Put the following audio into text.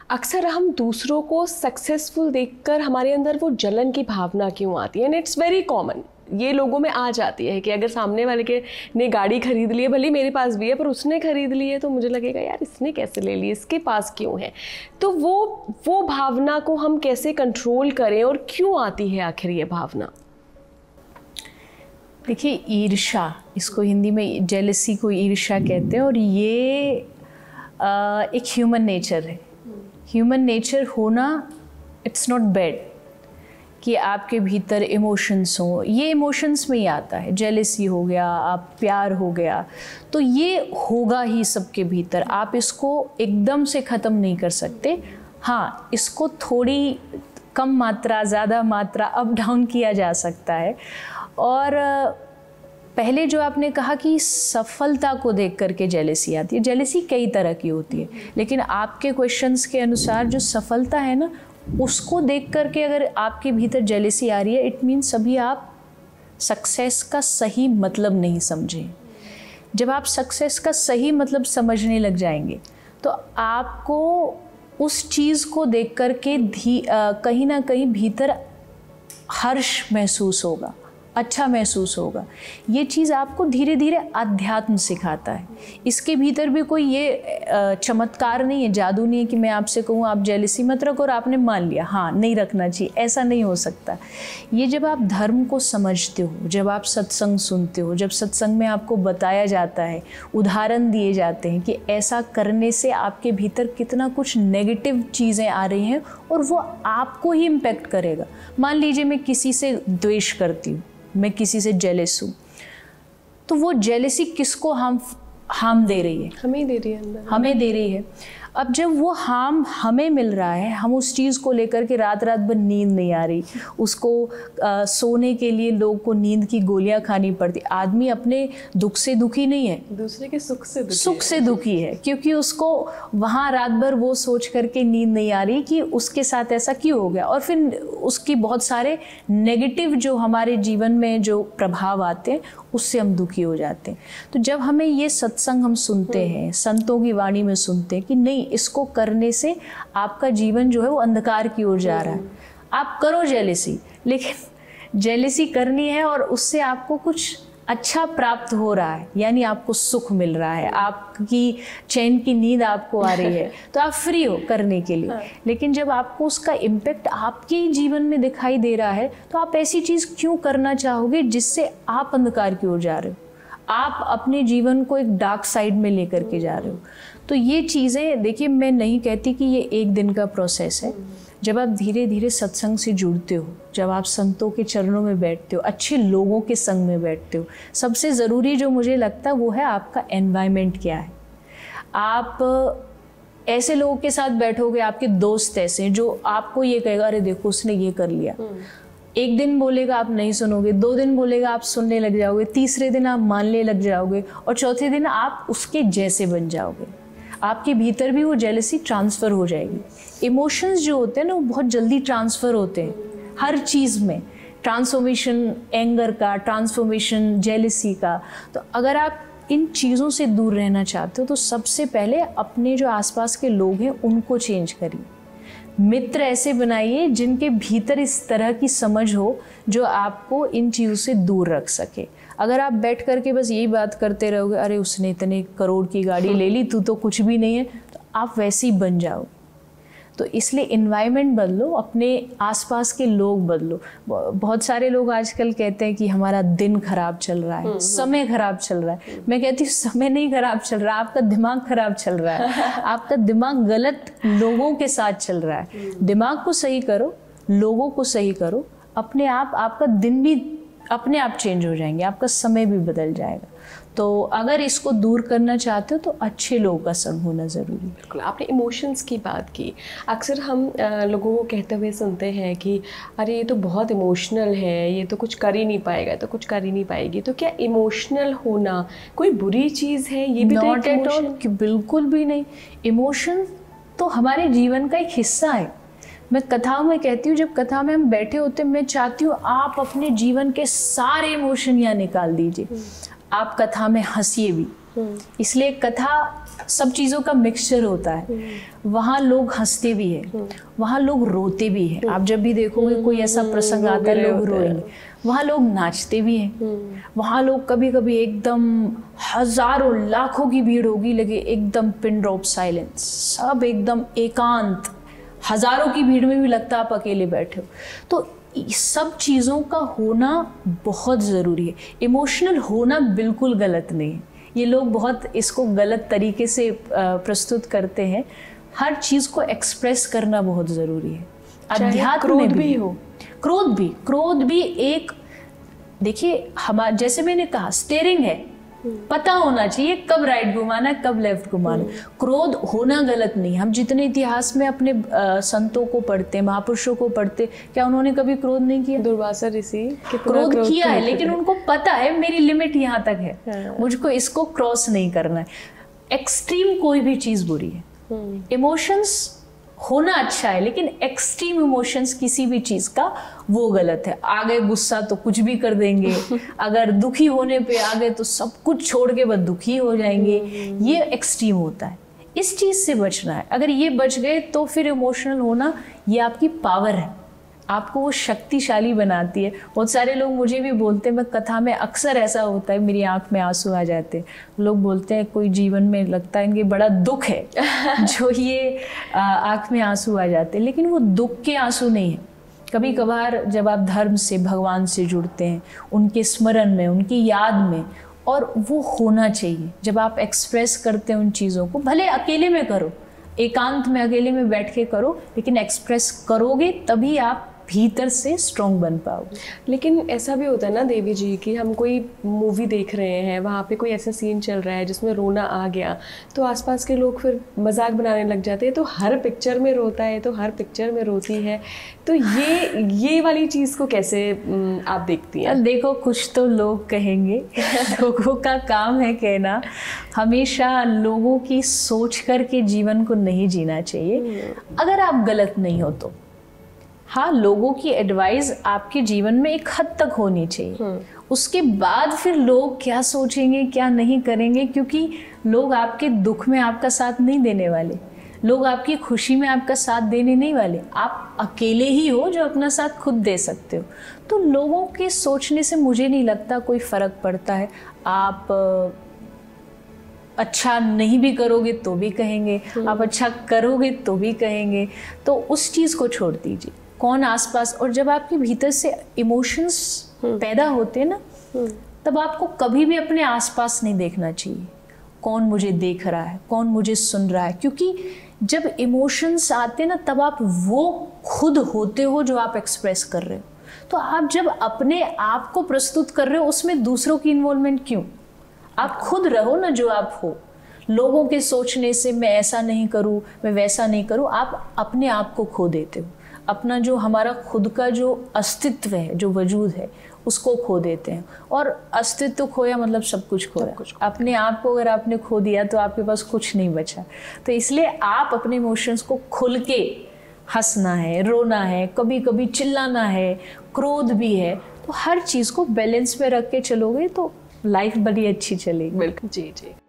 अक्सर हम दूसरों को सक्सेसफुल देखकर हमारे अंदर वो जलन की भावना क्यों आती है, एंड इट्स वेरी कॉमन, ये लोगों में आ जाती है कि अगर सामने वाले के ने गाड़ी खरीद ली है, भले मेरे पास भी है पर उसने खरीद ली है तो मुझे लगेगा यार इसने कैसे ले ली, इसके पास क्यों है। तो वो भावना को हम कैसे कंट्रोल करें और क्यों आती है आखिर ये भावना? देखिए, ईर्ष्या, इसको हिंदी में जेलसी को ईर्ष्या कहते हैं, और ये एक ह्यूमन नेचर है। ह्यूमन नेचर होना, इट्स नॉट बैड कि आपके भीतर इमोशंस हों। ये इमोशंस में ही आता है, जेलसी हो गया, आप प्यार हो गया, तो ये होगा ही सबके भीतर। आप इसको एकदम से ख़त्म नहीं कर सकते। हाँ, इसको थोड़ी कम मात्रा, ज़्यादा मात्रा, अप डाउन किया जा सकता है। और पहले जो आपने कहा कि सफलता को देख करके जेलसी आती है, जेलसी कई तरह की होती है, लेकिन आपके क्वेश्चंस के अनुसार जो सफलता है ना, उसको देख करके अगर आपके भीतर जेलसी आ रही है, इट मीन्स अभी आप सक्सेस का सही मतलब नहीं समझे। जब आप सक्सेस का सही मतलब समझने लग जाएंगे तो आपको उस चीज़ को देख करके कहीं ना कहीं भीतर हर्ष महसूस होगा, अच्छा महसूस होगा। ये चीज़ आपको धीरे धीरे अध्यात्म सिखाता है। इसके भीतर भी कोई ये चमत्कार नहीं है, जादू नहीं है कि मैं आपसे कहूँ आप जेलसी मत रखो और आपने मान लिया, हाँ नहीं रखना चाहिए, ऐसा नहीं हो सकता। ये जब आप धर्म को समझते हो, जब आप सत्संग सुनते हो, जब सत्संग में आपको बताया जाता है, उदाहरण दिए जाते हैं कि ऐसा करने से आपके भीतर कितना कुछ नेगेटिव चीज़ें आ रही हैं और वो आपको ही इम्पेक्ट करेगा। मान लीजिए मैं किसी से द्वेष करती हूँ, मैं किसी से जेलस हूँ, तो वो जेलसी किसको हार्म दे रही है? हमें दे रही है, अंदर हमें दे रही है। अब जब वो हार्म हमें मिल रहा है, हम उस चीज़ को लेकर के रात रात भर नींद नहीं आ रही, उसको सोने के लिए लोग को नींद की गोलियां खानी पड़ती। आदमी अपने दुख से दुखी नहीं है, दूसरे के सुख से दुखी है, क्योंकि उसको वहाँ रात भर वो सोच करके नींद नहीं आ रही कि उसके साथ ऐसा क्यों हो गया, और फिर उसकी बहुत सारे नेगेटिव जो हमारे जीवन में जो प्रभाव आते हैं उससे हम दुखी हो जाते हैं। तो जब हमें ये सत्संग हम सुनते हैं, संतों की वाणी में सुनते हैं कि नहीं, इसको करने से आपका जीवन जो है वो अंधकार की ओर जा रहा है, आप करो जेलसी, लेकिन जेलसी करनी है और उससे आपको कुछ अच्छा प्राप्त हो रहा है, यानी आपको सुख मिल रहा है, आपकी चैन की नींद आपको आ रही है, तो आप फ्री हो करने के लिए। लेकिन जब आपको उसका इम्पेक्ट आपके ही जीवन में दिखाई दे रहा है, तो आप ऐसी चीज़ क्यों करना चाहोगे जिससे आप अंधकार की ओर जा रहे हो, आप अपने जीवन को एक डार्क साइड में लेकर के जा रहे हो। तो ये चीज़ें, देखिए, मैं नहीं कहती कि ये एक दिन का प्रोसेस है। जब आप धीरे धीरे सत्संग से जुड़ते हो, जब आप संतों के चरणों में बैठते हो, अच्छे लोगों के संग में बैठते हो, सबसे ज़रूरी जो मुझे लगता है वो है आपका एनवायरनमेंट क्या है। आप ऐसे लोगों के साथ बैठोगे, आपके दोस्त ऐसे जो आपको ये कहेगा अरे देखो उसने ये कर लिया, एक दिन बोलेगा आप नहीं सुनोगे, 2 दिन बोलेगा आप सुनने लग जाओगे, तीसरे दिन आप मानने लग जाओगे, और चौथे दिन आप उसके जैसे बन जाओगे। आपके भीतर भी वो जेलसी ट्रांसफ़र हो जाएगी। इमोशंस जो होते हैं ना, वो बहुत जल्दी ट्रांसफ़र होते हैं, हर चीज़ में ट्रांसफॉर्मेशन, एंगर का ट्रांसफॉर्मेशन, जेलसी का। तो अगर आप इन चीज़ों से दूर रहना चाहते हो तो सबसे पहले अपने जो आसपास के लोग हैं उनको चेंज करिए। मित्र ऐसे बनाइए जिनके भीतर इस तरह की समझ हो जो आपको इन चीज़ों से दूर रख सके। अगर आप बैठ करके बस यही बात करते रहोगे, अरे उसने इतने करोड़ की गाड़ी ले ली, तू तो कुछ भी नहीं है, तो आप वैसे ही बन जाओ। तो इसलिए इन्वायरमेंट बदलो, अपने आसपास के लोग बदलो। बहुत सारे लोग आजकल कहते हैं कि हमारा दिन खराब चल रहा है, समय खराब चल रहा है। मैं कहती हूँ समय नहीं खराब चल रहा, आपका दिमाग खराब चल रहा है। आपका दिमाग गलत लोगों के साथ चल रहा है। दिमाग को सही करो, लोगों को सही करो, अपने आप आपका दिन भी अपने आप चेंज हो जाएंगे, आपका समय भी बदल जाएगा। तो अगर इसको दूर करना चाहते हो तो अच्छे लोगों का संग होना ज़रूरी है। बिल्कुल, आपने इमोशंस की बात की। अक्सर हम लोगों को कहते हुए सुनते हैं कि अरे ये तो बहुत इमोशनल है, ये तो कुछ कर ही नहीं पाएगा, तो कुछ कर ही नहीं पाएगी। तो क्या इमोशनल होना कोई बुरी चीज़ है? ये भी नॉट एट ऑल, बिल्कुल भी नहीं। इमोशन तो हमारे जीवन का एक हिस्सा है। मैं कथाओं में कहती हूँ, जब कथा में हम बैठे होते हैं, मैं चाहती हूँ आप अपने जीवन के सारे इमोशन यहाँ निकाल दीजिए। आप कथा में हंसिए भी, इसलिए कथा सब चीज़ों का मिक्सचर होता है। वहाँ लोग हंसते भी हैं, वहाँ लोग रोते भी हैं। आप जब भी देखोगे कोई ऐसा प्रसंग आता है लोग रोएंगे, वहाँ लोग नाचते भी हैं। वहाँ लोग कभी कभी एकदम हजारों लाखों की भीड़ होगी लेकिन एकदम पिन ड्रॉप साइलेंस, सब एकदम एकांत, हजारों की भीड़ में भी लगता है आप अकेले बैठे हो। तो सब चीज़ों का होना बहुत ज़रूरी है। इमोशनल होना बिल्कुल गलत नहीं है, ये लोग बहुत इसको गलत तरीके से प्रस्तुत करते हैं। हर चीज़ को एक्सप्रेस करना बहुत ज़रूरी है। अध्यात्म में भी हो, क्रोध भी एक, देखिए हमारा, जैसे मैंने कहा स्टीयरिंग है, पता होना चाहिए कब राइट घुमाना कब लेफ्ट घुमाना। क्रोध होना गलत नहीं। हम जितने इतिहास में अपने संतों को पढ़ते, महापुरुषों को पढ़ते, क्या उन्होंने कभी क्रोध नहीं किया? दुर्वासा ऋषि क्रोध किया है, लेकिन उनको पता है मेरी लिमिट यहाँ तक है, मुझको इसको क्रॉस नहीं करना है। एक्सट्रीम कोई भी चीज बुरी है। इमोशंस होना अच्छा है, लेकिन एक्सट्रीम इमोशंस किसी भी चीज का वो गलत है। आगे गुस्सा तो कुछ भी कर देंगे, अगर दुखी होने पे आ गए तो सब कुछ छोड़ के बस दुखी हो जाएंगे, ये एक्सट्रीम होता है। इस चीज से बचना है। अगर ये बच गए तो फिर इमोशनल होना ये आपकी पावर है, आपको वो शक्तिशाली बनाती है। बहुत सारे लोग मुझे भी बोलते हैं, मैं कथा में अक्सर ऐसा होता है मेरी आंख में आंसू आ जाते हैं। लोग बोलते हैं कोई जीवन में लगता है इनके बड़ा दुख है जो ये आंख में आंसू आ जाते हैं, लेकिन वो दुख के आंसू नहीं है। कभी कभार जब आप धर्म से, भगवान से जुड़ते हैं, उनके स्मरण में, उनकी याद में, और वो होना चाहिए। जब आप एक्सप्रेस करते हैं उन चीज़ों को, भले अकेले में करो, एकांत में अकेले में बैठ के करो, लेकिन एक्सप्रेस करोगे तभी आप भीतर से स्ट्रॉन्ग बन पाओगे। लेकिन ऐसा भी होता है ना देवी जी कि हम कोई मूवी देख रहे हैं, वहाँ पे कोई ऐसा सीन चल रहा है जिसमें रोना आ गया, तो आसपास के लोग फिर मजाक बनाने लग जाते हैं, तो हर पिक्चर में रोता है, तो हर पिक्चर में रोती है। तो ये वाली चीज़ को कैसे आप देखती हैं? देखो, कुछ तो लोग कहेंगे लोगों का काम है कहना। हमेशा लोगों की सोच करके जीवन को नहीं जीना चाहिए, अगर आप गलत नहीं हो तो। हाँ, लोगों की एडवाइस आपके जीवन में एक हद तक होनी चाहिए, उसके बाद फिर लोग क्या सोचेंगे क्या नहीं करेंगे, क्योंकि लोग आपके दुख में आपका साथ नहीं देने वाले, लोग आपकी खुशी में आपका साथ देने नहीं वाले। आप अकेले ही हो जो अपना साथ खुद दे सकते हो। तो लोगों के सोचने से मुझे नहीं लगता कोई फर्क पड़ता है। आप अच्छा नहीं भी करोगे तो भी कहेंगे, आप अच्छा करोगे तो भी कहेंगे। तो उस चीज़ को छोड़ दीजिए, कौन आसपास। और जब आपके भीतर से इमोशंस पैदा होते हैं ना, तब आपको कभी भी अपने आसपास नहीं देखना चाहिए कौन मुझे देख रहा है, कौन मुझे सुन रहा है, क्योंकि जब इमोशंस आते हैं ना, तब आप वो खुद होते हो जो आप एक्सप्रेस कर रहे हो। तो आप जब अपने आप को प्रस्तुत कर रहे हो, उसमें दूसरों की इन्वॉल्वमेंट क्यों? आप खुद रहो ना जो आप हो। लोगों के सोचने से मैं ऐसा नहीं करूं, मैं वैसा नहीं करूं, आप अपने आप को खो देते हो। अपना जो हमारा खुद का जो अस्तित्व है, जो वजूद है, उसको खो देते हैं। और अस्तित्व खोया मतलब सब कुछ खोया। अपने आप को अगर आपने खो दिया तो आपके पास कुछ नहीं बचा। तो इसलिए आप अपने इमोशंस को खुल के हंसना है, रोना है, कभी कभी चिल्लाना है, क्रोध भी है, तो हर चीज़ को बैलेंस में रख के चलोगे तो लाइफ बड़ी अच्छी चलेगी। बिल्कुल, जी जी।